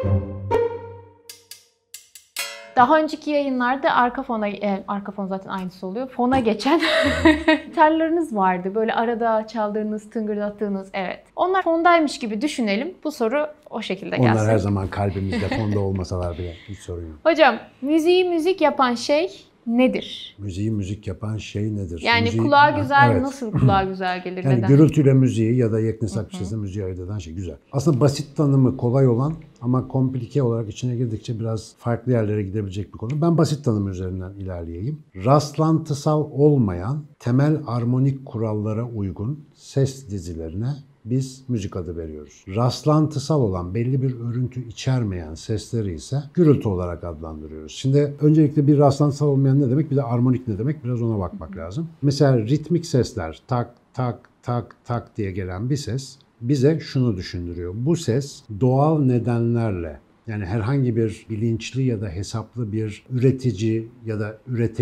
Daha önceki yayınlarda arka fon zaten aynısı oluyor. Fona geçen gitarlarınız vardı. Böyle arada çaldığınız, tıngırdattığınız, evet. Onlar fondaymış gibi düşünelim. Bu soru o şekilde gelsin. Onlar her zaman kalbimizde, fonda olmasalar bile hiç sorun yok. Hocam, müziği müzik yapan şey nedir? Müziği müzik yapan şey nedir? Yani müziği, kulağa güzel, evet. nasıl kulağa güzel gelir? Yani neden? gürültüyle müziği ya da yeknesak bir sesle müziği ayırt eden şey güzel. Aslında basit tanımı kolay olan ama komplike olarak içine girdikçe biraz farklı yerlere gidebilecek bir konu. Ben basit tanım üzerinden ilerleyeyim. Rastlantısal olmayan, temel armonik kurallara uygun ses dizilerine biz müzik adı veriyoruz. Rastlantısal olan, belli bir örüntü içermeyen sesleri ise gürültü olarak adlandırıyoruz. Şimdi öncelikle bir rastlantısal olmayan ne demek, bir de armonik ne demek, biraz ona bakmak lazım. Mesela ritmik sesler, tak tak tak tak diye gelen bir ses bize şunu düşündürüyor. Bu ses doğal nedenlerle, yani herhangi bir bilinçli ya da hesaplı bir üretici ya da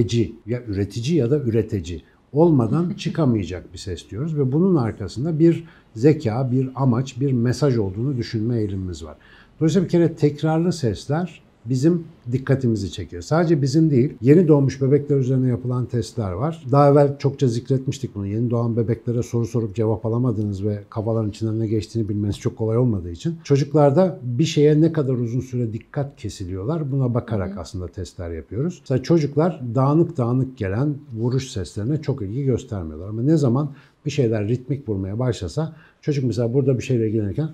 üretici olmadan çıkamayacak bir ses diyoruz ve bunun arkasında bir zeka, bir amaç, bir mesaj olduğunu düşünme eğilimimiz var. Dolayısıyla bir kere tekrarlı sesler bizim dikkatimizi çekiyor. Sadece bizim değil, yeni doğmuş bebekler üzerine yapılan testler var. Daha evvel çokça zikretmiştik bunu. Yeni doğan bebeklere soru sorup cevap alamadığınız ve kafaların içinden ne geçtiğini bilmeniz çok kolay olmadığı için çocuklarda bir şeye ne kadar uzun süre dikkat kesiliyorlar, buna bakarak aslında testler yapıyoruz. Mesela çocuklar dağınık dağınık gelen vuruş seslerine çok ilgi göstermiyorlar. Ama ne zaman bir şeyler ritmik vurmaya başlasa, çocuk mesela burada bir şeyle ilgilenirken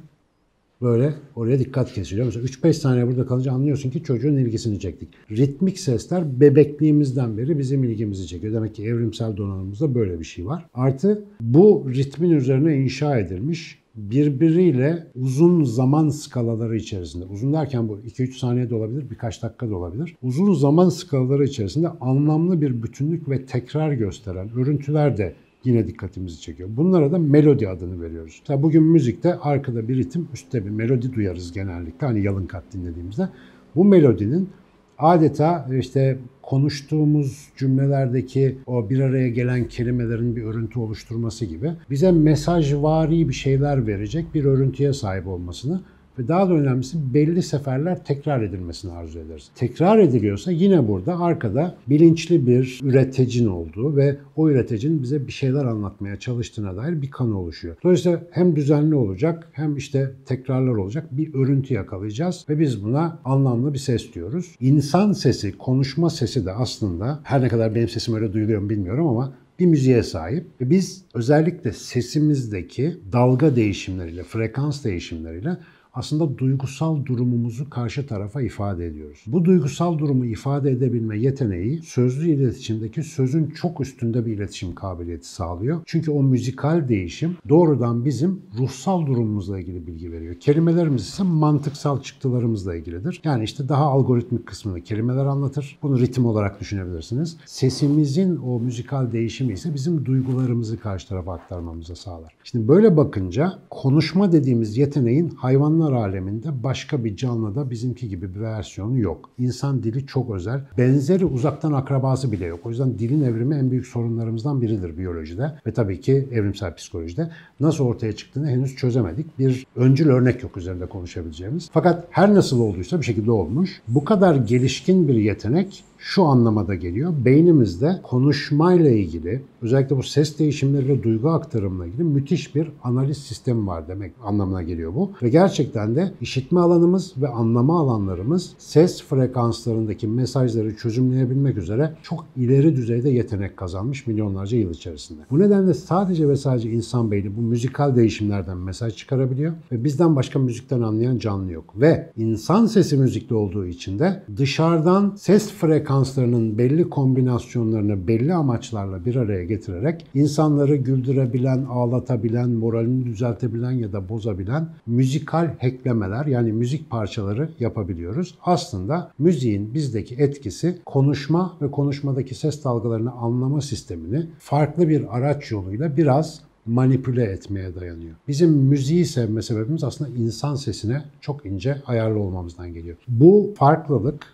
böyle oraya dikkat kesiliyor. Mesela 3-5 saniye burada kalınca anlıyorsun ki çocuğun ilgisini çektik. Ritmik sesler bebekliğimizden beri bizim ilgimizi çekiyor. Demek ki evrimsel donanımımızda böyle bir şey var. Artı bu ritmin üzerine inşa edilmiş birbiriyle uzun zaman skalaları içerisinde, uzun derken bu 2-3 saniye de olabilir, birkaç dakika da olabilir. Uzun zaman skalaları içerisinde anlamlı bir bütünlük ve tekrar gösteren örüntüler de yine dikkatimizi çekiyor. Bunlara da melodi adını veriyoruz. Mesela bugün müzikte arkada bir ritim, üstte bir melodi duyarız genellikle. Hani yalın kat dinlediğimizde. Bu melodinin adeta işte konuştuğumuz cümlelerdeki o bir araya gelen kelimelerin bir örüntü oluşturması gibi bize mesajvari bir şeyler verecek bir örüntüye sahip olmasını ve daha da önemlisi belli seferler tekrar edilmesini arzu ederiz. Tekrar ediliyorsa yine burada arkada bilinçli bir üreticinin olduğu ve o üreticinin bize bir şeyler anlatmaya çalıştığına dair bir kanı oluşuyor. Dolayısıyla hem düzenli olacak hem işte tekrarlar olacak bir örüntü yakalayacağız ve biz buna anlamlı bir ses diyoruz. İnsan sesi, konuşma sesi de aslında her ne kadar benim sesim öyle duyuluyor mu bilmiyorum ama bir müziğe sahip ve biz özellikle sesimizdeki dalga değişimleriyle, frekans değişimleriyle aslında duygusal durumumuzu karşı tarafa ifade ediyoruz. Bu duygusal durumu ifade edebilme yeteneği sözlü iletişimdeki sözün çok üstünde bir iletişim kabiliyeti sağlıyor. Çünkü o müzikal değişim doğrudan bizim ruhsal durumumuzla ilgili bilgi veriyor. Kelimelerimiz ise mantıksal çıktılarımızla ilgilidir. Yani işte daha algoritmik kısmını kelimeler anlatır. Bunu ritim olarak düşünebilirsiniz. Sesimizin o müzikal değişimi ise bizim duygularımızı karşı tarafa aktarmamıza sağlar. Şimdi böyle bakınca konuşma dediğimiz yeteneğin hayvanlar aleminde başka bir canlıda bizimki gibi bir versiyonu yok. İnsan dili çok özel. Benzeri uzaktan akrabası bile yok. O yüzden dilin evrimi en büyük sorunlarımızdan biridir biyolojide ve tabii ki evrimsel psikolojide. Nasıl ortaya çıktığını henüz çözemedik. Bir öncül örnek yok üzerinde konuşabileceğimiz. Fakat her nasıl olduysa bir şekilde olmuş. Bu kadar gelişkin bir yetenek şu anlamada geliyor. Beynimizde konuşmayla ilgili, özellikle bu ses değişimleri ve duygu aktarımla ilgili müthiş bir analiz sistemi var demek anlamına geliyor bu. Ve gerçekten de işitme alanımız ve anlama alanlarımız ses frekanslarındaki mesajları çözümleyebilmek üzere çok ileri düzeyde yetenek kazanmış milyonlarca yıl içerisinde. Bu nedenle sadece ve sadece insan beyni bu müzikal değişimlerden mesaj çıkarabiliyor ve bizden başka müzikten anlayan canlı yok. Ve insan sesi müzikli olduğu için de dışarıdan ses frekanslarının belli kombinasyonlarını belli amaçlarla bir araya getirerek insanları güldürebilen, ağlatabilen, moralini düzeltebilen ya da bozabilen müzikal hacklemeler yani müzik parçaları yapabiliyoruz. Aslında müziğin bizdeki etkisi konuşma ve konuşmadaki ses dalgalarını anlama sistemini farklı bir araç yoluyla biraz manipüle etmeye dayanıyor. Bizim müziği sevme sebebimiz aslında insan sesine çok ince ayarlı olmamızdan geliyor. Bu farklılık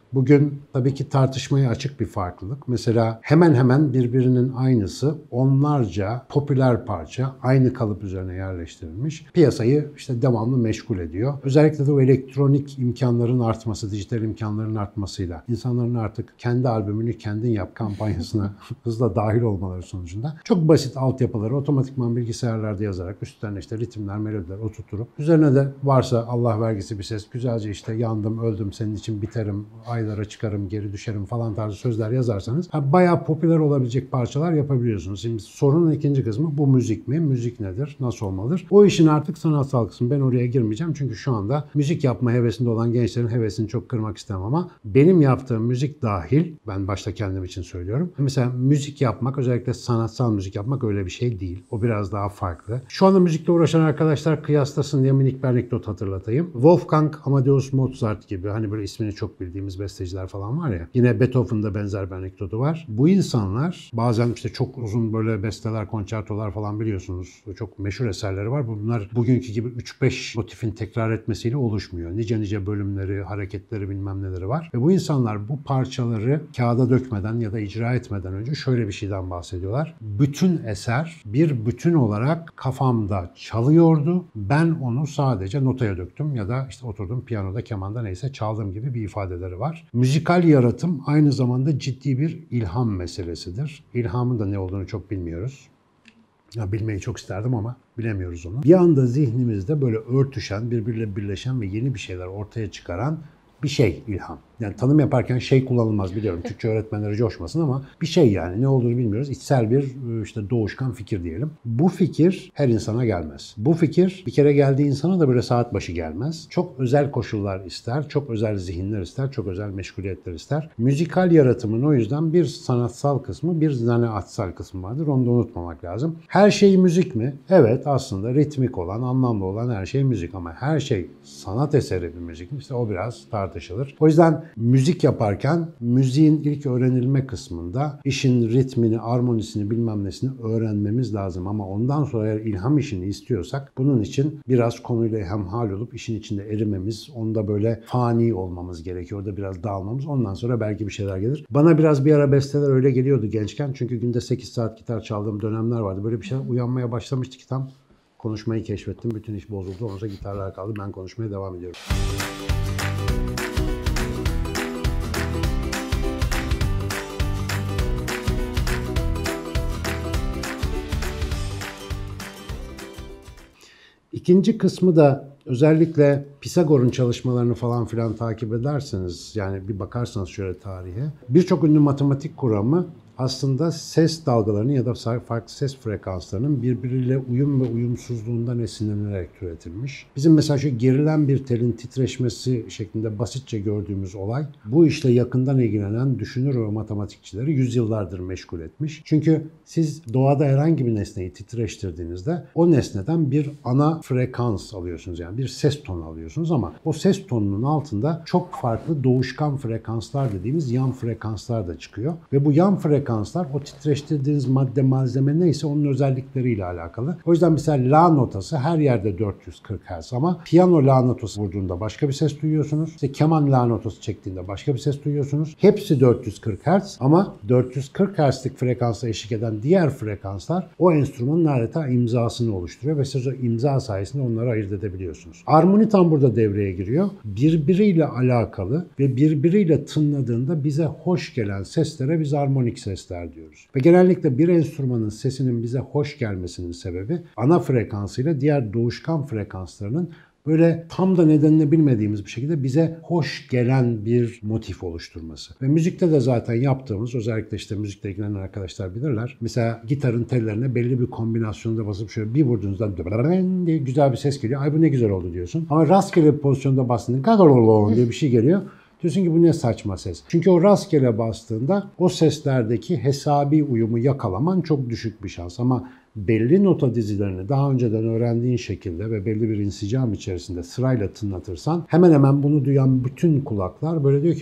Bugün tabii ki tartışmaya açık bir farklılık. Mesela hemen hemen birbirinin aynısı onlarca popüler parça aynı kalıp üzerine yerleştirilmiş. Piyasayı işte devamlı meşgul ediyor. Özellikle de o elektronik imkanların artması, dijital imkanların artmasıyla insanların artık kendi albümünü kendin yap kampanyasına hızla dahil olmaları sonucunda çok basit altyapıları otomatikman bilgisayarlarda yazarak üstlerine işte ritimler, melodiler oturtup üzerine de varsa Allah vergisi bir ses güzelce işte yandım, öldüm, senin için biterim, aylara çıkarım, geri düşerim falan tarzı sözler yazarsanız bayağı popüler olabilecek parçalar yapabiliyorsunuz. Şimdi sorunun ikinci kısmı bu müzik mi? Müzik nedir? Nasıl olmalıdır? O işin artık sanatsal kısmı. Ben oraya girmeyeceğim çünkü şu anda müzik yapma hevesinde olan gençlerin hevesini çok kırmak istemem ama benim yaptığım müzik dahil, ben başta kendim için söylüyorum. Mesela müzik yapmak, özellikle sanatsal müzik yapmak öyle bir şey değil. O biraz daha farklı. Şu anda müzikle uğraşan arkadaşlar kıyaslasın diye minik bir anekdot hatırlatayım. Wolfgang Amadeus Mozart gibi hani böyle ismini çok bildiğimiz besteciler falan var ya. Yine Beethoven'da benzer bir anekdotu var. Bu insanlar bazen işte çok uzun böyle besteler, konçertolar falan biliyorsunuz. Çok meşhur eserleri var. Bunlar bugünkü gibi 3-5 motifin tekrar etmesiyle oluşmuyor. Nice bölümleri, hareketleri bilmem neleri var. Ve bu insanlar bu parçaları kağıda dökmeden ya da icra etmeden önce şöyle bir şeyden bahsediyorlar. Bütün eser bir bütün olarak kafamda çalıyordu. Ben onu sadece notaya döktüm ya da işte oturdum piyanoda, kemanda neyse çaldım gibi bir ifadeleri var. Müzikal yaratım aynı zamanda ciddi bir ilham meselesidir. İlhamın da ne olduğunu çok bilmiyoruz. Ya bilmeyi çok isterdim ama bilemiyoruz onu. Bir anda zihnimizde böyle örtüşen, birbiriyle birleşen ve yeni bir şeyler ortaya çıkaran bir şey ilham. Yani tanım yaparken şey kullanılmaz biliyorum. Türkçe öğretmenleri coşmasın ama bir şey yani ne olduğunu bilmiyoruz. İçsel bir işte doğuşkan fikir diyelim. Bu fikir her insana gelmez. Bu fikir bir kere geldiği insana da böyle saat başı gelmez. Çok özel koşullar ister, çok özel zihinler ister, çok özel meşguliyetler ister. Müzikal yaratımın o yüzden bir sanatsal kısmı, bir zanaatsal kısmı vardır. Onu da unutmamak lazım. Her şey müzik mi? Evet, aslında ritmik olan, anlamlı olan her şey müzik ama her şey sanat eseri bir müzik mi? İşte o biraz tartışılır. O yüzden müzik yaparken müziğin ilk öğrenilme kısmında işin ritmini, armonisini bilmem nesini öğrenmemiz lazım. Ama ondan sonra eğer ilham işini istiyorsak bunun için biraz konuyla hemhal olup işin içinde erimemiz, onda böyle fani olmamız gerekiyor. Orada biraz dağılmamız. Ondan sonra belki bir şeyler gelir. Bana biraz bir ara besteler öyle geliyordu gençken. Çünkü günde 8 saat gitar çaldığım dönemler vardı. Böyle bir şey uyanmaya başlamıştı ki tam konuşmayı keşfettim. Bütün iş bozuldu. Ondan sonra gitarlar kaldı. Ben konuşmaya devam ediyorum. İkinci kısmı da özellikle Pisagor'un çalışmalarını falan filan takip ederseniz, yani bir bakarsanız şöyle tarihe, birçok ünlü matematik kuramı aslında ses dalgalarının ya da farklı ses frekanslarının birbiriyle uyum ve uyumsuzluğundan esinlenerek türetilmiş. Bizim mesela şu gerilen bir telin titreşmesi şeklinde basitçe gördüğümüz olay, bu işle yakından ilgilenen düşünür ve matematikçileri yüzyıllardır meşgul etmiş. Çünkü siz doğada herhangi bir nesneyi titreştirdiğinizde o nesneden bir ana frekans alıyorsunuz, yani bir ses tonu alıyorsunuz ama o ses tonunun altında çok farklı doğuşkan frekanslar dediğimiz yan frekanslar da çıkıyor ve bu yan frekanslar o titreştirdiğiniz madde, malzeme neyse onun özellikleriyle alakalı. O yüzden mesela la notası her yerde 440 Hz ama piyano la notası vurduğunda başka bir ses duyuyorsunuz. İşte keman la notası çektiğinde başka bir ses duyuyorsunuz. Hepsi 440 Hz ama 440 Hz'lik frekansa eşlik eden diğer frekanslar o enstrümanın adeta imzasını oluşturuyor ve siz o imza sayesinde onları ayırt edebiliyorsunuz. Armoni tam burada devreye giriyor. Birbiriyle alakalı ve birbiriyle tınladığında bize hoş gelen seslere biz armonik sesler diyoruz. Ve genellikle bir enstrümanın sesinin bize hoş gelmesinin sebebi ana frekansıyla diğer doğuşkan frekanslarının böyle tam da nedenini bilmediğimiz bir şekilde bize hoş gelen bir motif oluşturması. Ve müzikte de zaten yaptığımız, özellikle işte müzikle ilgilenen arkadaşlar bilirler. Mesela gitarın tellerine belli bir kombinasyonda basıp şöyle bir vurduğunuzda diye güzel bir ses geliyor. Ay bu ne güzel oldu diyorsun. Ama rastgele bir pozisyonda bastığında diye bir şey geliyor. Diyorsun ki bu ne saçma ses. Çünkü o rastgele bastığında o seslerdeki hesabi uyumu yakalaman çok düşük bir şans. Ama belli nota dizilerini daha önceden öğrendiğin şekilde ve belli bir insicam içerisinde sırayla tınlatırsan hemen hemen bunu duyan bütün kulaklar böyle diyor ki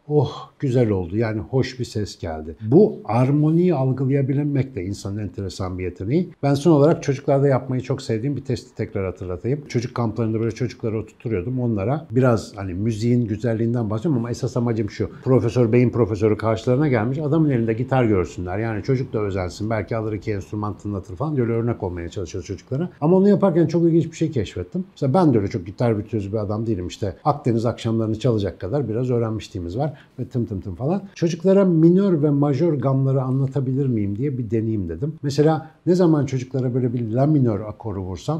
oh güzel oldu yani hoş bir ses geldi. Bu armoniyi algılayabilmek de insanın enteresan bir yeteneği. Ben son olarak çocuklarda yapmayı çok sevdiğim bir testi tekrar hatırlatayım. Çocuk kamplarında böyle çocukları oturtuyordum. Onlara biraz hani müziğin güzelliğinden bahsediyorum ama esas amacım şu. Beyin profesörü karşılarına gelmiş. Adamın elinde gitar görsünler. Yani çocuk da özensin. Belki alır 2 enstrüman tınlatır falan. Böyle örnek olmaya çalışıyoruz çocuklara. Ama onu yaparken çok ilginç bir şey keşfettim. Mesela ben de öyle çok gitar virtüözü bir adam değilim. İşte Akdeniz akşamlarını çalacak kadar biraz öğrenmişliğimiz var. Ve tım tım tım falan. Çocuklara minör ve majör gamları anlatabilir miyim diye bir deneyim dedim. Mesela ne zaman çocuklara böyle bir la minör akoru vursam,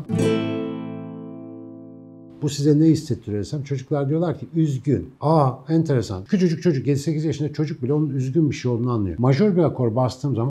bu size ne hissettiriyor desem, çocuklar diyorlar ki üzgün. Enteresan. Küçücük çocuk, 7-8 yaşında çocuk bile onun üzgün bir şey olduğunu anlıyor. Majör bir akor bastığım zaman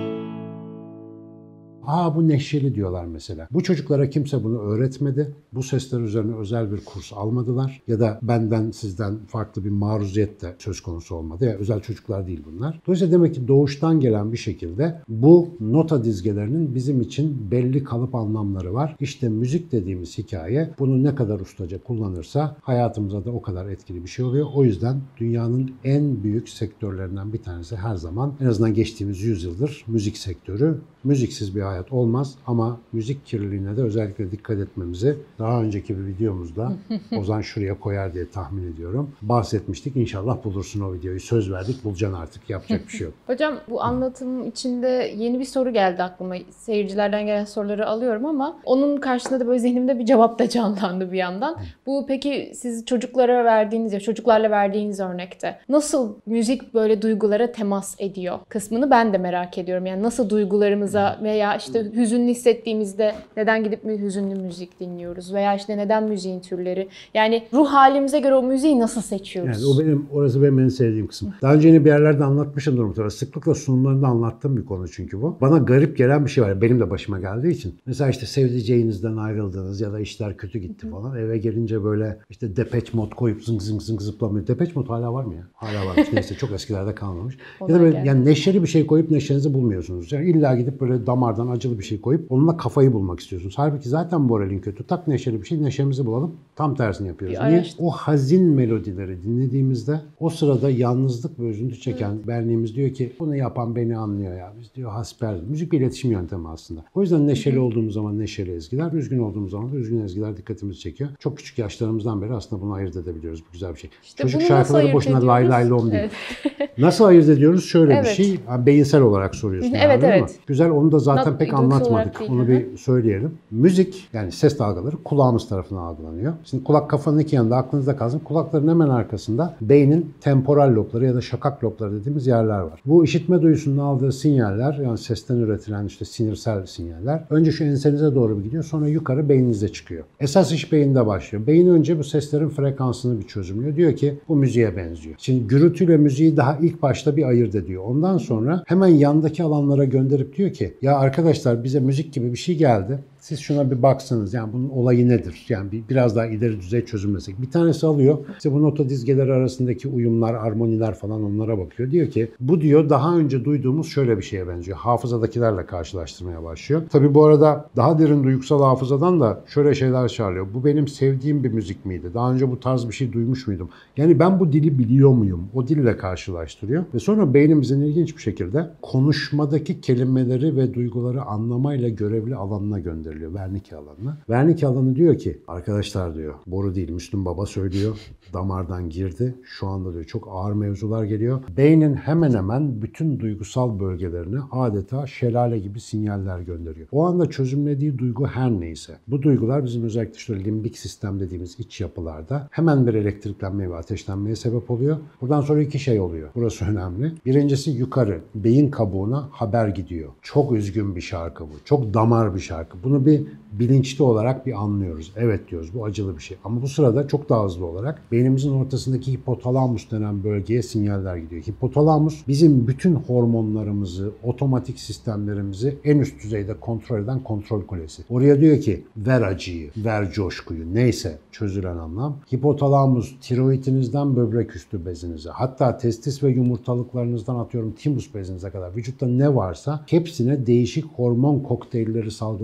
bu neşeli diyorlar mesela. Bu çocuklara kimse bunu öğretmedi. Bu sesler üzerine özel bir kurs almadılar. Ya da benden sizden farklı bir maruziyet de söz konusu olmadı. Yani özel çocuklar değil bunlar. Dolayısıyla demek ki doğuştan gelen bir şekilde bu nota dizgelerinin bizim için belli kalıp anlamları var. İşte müzik dediğimiz hikaye bunu ne kadar ustaca kullanırsa hayatımıza da o kadar etkili bir şey oluyor. O yüzden dünyanın en büyük sektörlerinden bir tanesi her zaman, en azından geçtiğimiz 100 yıldır müzik sektörü. Müziksiz bir hayat olmaz ama müzik kirliliğine de özellikle dikkat etmemizi daha önceki bir videomuzda Ozan şuraya koyar diye tahmin ediyorum. Bahsetmiştik. İnşallah bulursun o videoyu. Söz verdik. Bulacaksın artık. Yapacak bir şey yok. Hocam bu anlatım içinde yeni bir soru geldi aklıma. Seyircilerden gelen soruları alıyorum ama onun karşısında da böyle zihnimde bir cevap da canlandı bir yandan. Bu peki siz çocuklarla verdiğiniz örnekte nasıl müzik böyle duygulara temas ediyor kısmını ben de merak ediyorum. Yani nasıl duygularımız veya işte hüzünlü hissettiğimizde neden gidip hüzünlü müzik dinliyoruz veya işte neden müziğin türleri, yani ruh halimize göre o müziği nasıl seçiyoruz? Yani orası benim en sevdiğim kısım. Daha önce yine bir yerlerde anlatmışımdır muhtemelen. Sıklıkla sunumlarında anlattığım bir konu çünkü bu. Bana garip gelen bir şey var. Benim de başıma geldiği için. Mesela işte sevdiceğinizden ayrıldınız ya da işler kötü gitti falan. Eve gelince böyle işte Depeche Mode koyup zıng zıng zıng zıplamıyor. Depeche Mode hala var mı ya? Hala varmış. Neyse çok eskilerde kalmamış. Ya da böyle yani neşeli bir şey koyup neşenizi bulmuyorsunuz. Yani illa gidip böyle damardan acılı bir şey koyup onunla kafayı bulmak istiyorsunuz. Halbuki zaten moralin kötü. Tak neşeli bir şey, neşemizi bulalım. Tam tersini yapıyoruz. Niye? O hazin melodileri dinlediğimizde o sırada yalnızlık ve üzüntü çeken benliğimiz diyor ki bunu yapan beni anlıyor ya. Biz diyor hasbel. Müzik bir iletişim yöntemi aslında. O yüzden neşeli olduğumuz zaman neşeli ezgiler, üzgün olduğumuz zaman da üzgün ezgiler dikkatimizi çekiyor. Çok küçük yaşlarımızdan beri aslında bunu ayırt edebiliyoruz. Bu güzel bir şey. İşte çocuk şarkıları boşuna lay lay lom değil. Nasıl ayırt ediyoruz? Şöyle bir şey. Yani beyinsel olarak soruyorsun. Evet. Güzel, onu da zaten pek anlatmadık. Onu bir söyleyelim. Müzik, yani ses dalgaları kulağımız tarafından algılanıyor. Şimdi kulak kafanın iki yanında, aklınızda kalsın. Kulakların hemen arkasında beynin temporal lobları ya da şakak lobları dediğimiz yerler var. Bu işitme duyusunun aldığı sinyaller, yani sesten üretilen işte sinirsel sinyaller, önce şu ensenize doğru bir gidiyor, sonra yukarı beyninize çıkıyor. Esas iş beyinde başlıyor. Beyin önce bu seslerin frekansını bir çözümlüyor. Diyor ki bu müziğe benziyor. Şimdi gürültüyle müziği daha ilk başta bir ayırt ediyor. Ondan sonra hemen yandaki alanlara gönderip diyor ki ya arkadaşlar bize müzik gibi bir şey geldi. Siz şuna bir baksanız, yani bunun olayı nedir? Yani biraz daha ileri düzey çözümlesek. Bir tanesi alıyor, işte bu nota dizgeleri arasındaki uyumlar, armoniler falan, onlara bakıyor. Diyor ki bu diyor daha önce duyduğumuz şöyle bir şeye benziyor. Hafızadakilerle karşılaştırmaya başlıyor. Tabii bu arada daha derin duygusal hafızadan da şöyle şeyler çağırıyor. Bu benim sevdiğim bir müzik miydi? Daha önce bu tarz bir şey duymuş muydum? Yani ben bu dili biliyor muyum? O dille karşılaştırıyor. Ve sonra beynimizin ilginç bir şekilde konuşmadaki kelimeleri ve duyguları anlamayla görevli alanına gönderiyor. Wernicke alanına. Wernicke alanı diyor ki arkadaşlar diyor, boru değil Müslüm Baba söylüyor. Damardan girdi. Şu anda diyor çok ağır mevzular geliyor. Beynin hemen hemen bütün duygusal bölgelerine adeta şelale gibi sinyaller gönderiyor. O anda çözümlediği duygu her neyse. Bu duygular bizim özellikle işte limbik sistem dediğimiz iç yapılarda hemen bir elektriklenmeye ve ateşlenmeye sebep oluyor. Buradan sonra iki şey oluyor. Burası önemli. Birincisi yukarı beyin kabuğuna haber gidiyor. Çok üzgün bir şarkı bu. Çok damar bir şarkı. Bunu bir bilinçli olarak bir anlıyoruz. Evet diyoruz, bu acılı bir şey. Ama bu sırada çok daha hızlı olarak beynimizin ortasındaki hipotalamus denen bölgeye sinyaller gidiyor. Hipotalamus bizim bütün hormonlarımızı, otomatik sistemlerimizi en üst düzeyde kontrol eden kontrol kulesi. Oraya diyor ki ver acıyı, ver coşkuyu, neyse çözülen anlam. Hipotalamus tiroidinizden böbrek üstü bezinize, hatta testis ve yumurtalıklarınızdan atıyorum timus bezinize kadar vücutta ne varsa hepsine değişik hormon kokteylleri salgılamak üzere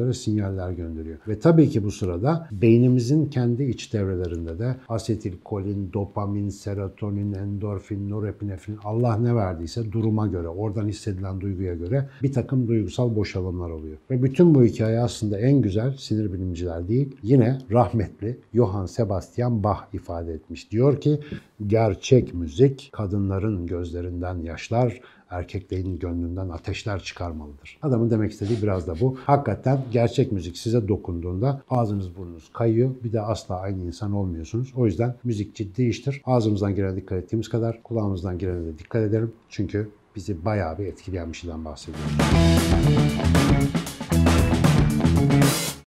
göre sinyaller gönderiyor. Ve tabii ki bu sırada beynimizin kendi iç devrelerinde de asetilkolin, dopamin, serotonin, endorfin, norepinefrin, Allah ne verdiyse duruma göre, oradan hissedilen duyguya göre bir takım duygusal boşalımlar oluyor. Ve bütün bu hikaye aslında en güzel sinir bilimciler değil, yine rahmetli Johann Sebastian Bach ifade etmiş. Diyor ki, gerçek müzik kadınların gözlerinden yaşlar, erkeklerin gönlünden ateşler çıkarmalıdır. Adamın demek istediği biraz da bu. Hakikaten gerçek müzik size dokunduğunda ağzınız burnunuz kayıyor. Bir de asla aynı insan olmuyorsunuz. O yüzden müzik ciddi iştir. Ağzımızdan girene dikkat ettiğimiz kadar kulağımızdan girene de dikkat edelim. Çünkü bizi bayağı bir etkileyen bir şeyden bahsediyoruz.